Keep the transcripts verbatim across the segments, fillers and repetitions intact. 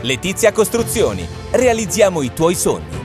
Letizia Costruzioni. Realizziamo i tuoi sogni.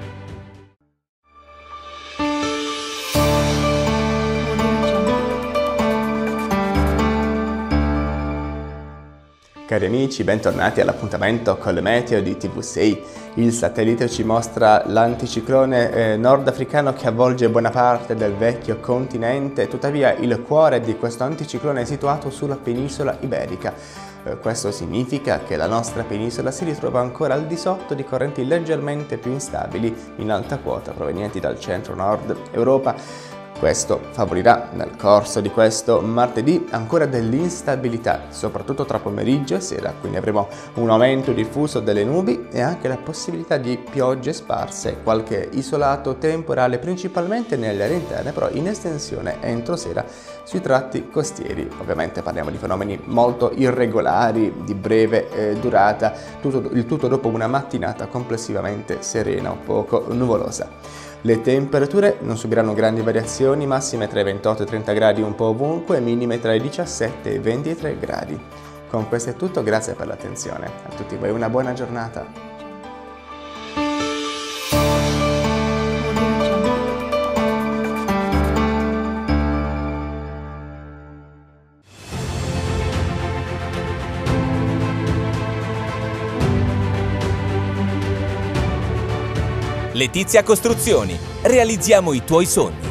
Cari amici, bentornati all'appuntamento con le meteo di T V sei. Il satellite ci mostra l'anticiclone eh, nordafricano che avvolge buona parte del vecchio continente, tuttavia il cuore di questo anticiclone è situato sulla penisola iberica. Eh, questo significa che la nostra penisola si ritrova ancora al di sotto di correnti leggermente più instabili in alta quota provenienti dal centro-nord Europa. Questo favorirà nel corso di questo martedì ancora dell'instabilità, soprattutto tra pomeriggio e sera, quindi avremo un aumento diffuso delle nubi e anche la possibilità di piogge sparse, qualche isolato temporale principalmente nelle aree interne, però in estensione entro sera sui tratti costieri. Ovviamente parliamo di fenomeni molto irregolari, di breve eh, durata, tutto, il tutto dopo una mattinata complessivamente serena o poco nuvolosa. Le temperature non subiranno grandi variazioni, massime tra i ventotto e i trenta gradi un po' ovunque e minime tra i diciassette e i ventitré gradi. Con questo è tutto, grazie per l'attenzione. A tutti voi una buona giornata. Letizia Costruzioni. Realizziamo i tuoi sogni.